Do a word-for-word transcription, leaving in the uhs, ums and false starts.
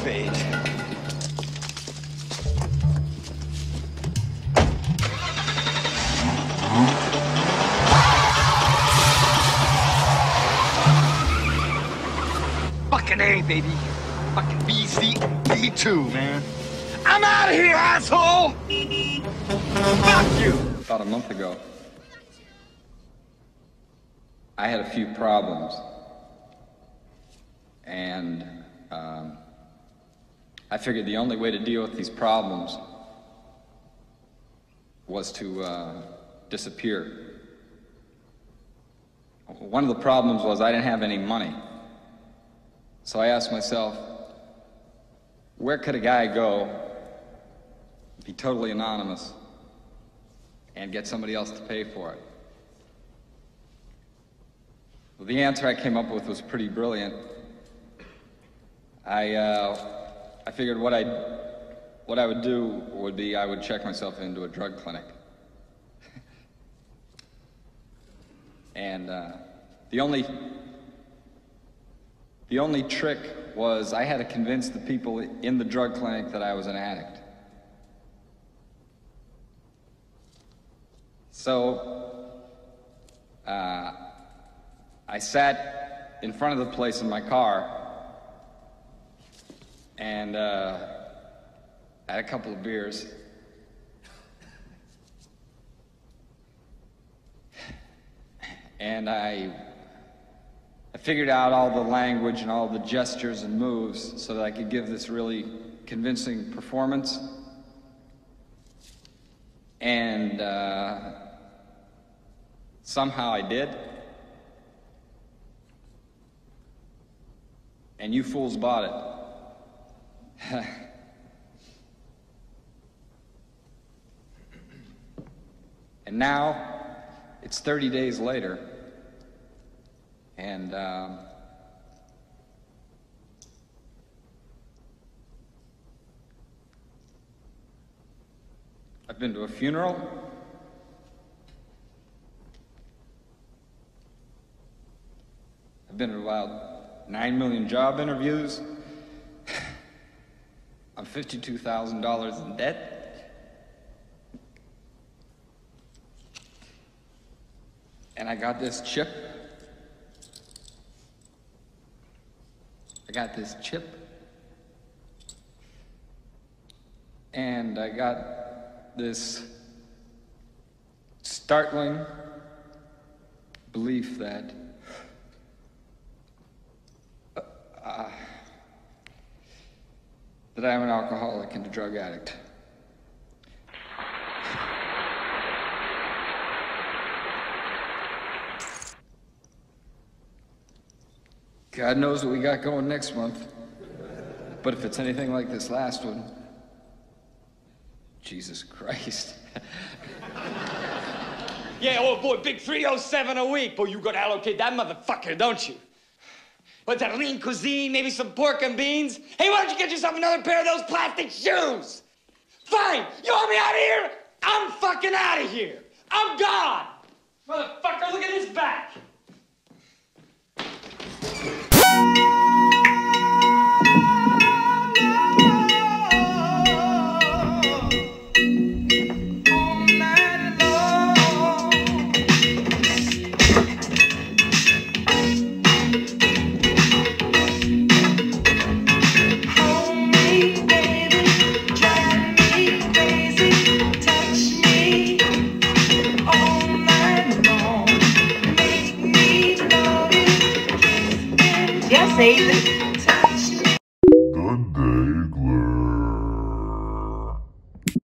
fade. Fucking A, baby. Fucking B C B two, man. I'm out of here, asshole! Fuck you! About a month ago, I had a few problems. And um, I figured the only way to deal with these problems was to uh, disappear. One of the problems was I didn't have any money. So I asked myself, where could a guy go, be totally anonymous, and get somebody else to pay for it? Well, the answer I came up with was pretty brilliant. I, uh, I figured what, I'd, what I would do would be I would check myself into a drug clinic. And uh, the only, the only trick was I had to convince the people in the drug clinic that I was an addict. So, uh, I sat in front of the place in my car and uh, had a couple of beers. And I, I figured out all the language and all the gestures and moves so that I could give this really convincing performance. And uh, somehow I did. And you fools bought it. And now, it's thirty days later, and um, I've been to a funeral. I've been to about nine million job interviews. I'm fifty-two thousand dollars in debt. And I got this chip. I got this chip. And I got this startling belief that uh, uh, that I'm an alcoholic and a drug addict. God knows what we got going next month. But if it's anything like this last one, Jesus Christ. Yeah, oh boy, big three oh seven a week. Boy, you gotta allocate that motherfucker, don't you? What's that, lean cuisine, maybe some pork and beans? Hey, why don't you get yourself another pair of those plastic shoes? Fine, you want me out of here? I'm fucking out of here. I'm gone. Motherfucker, look at his back. Yes, Aiden.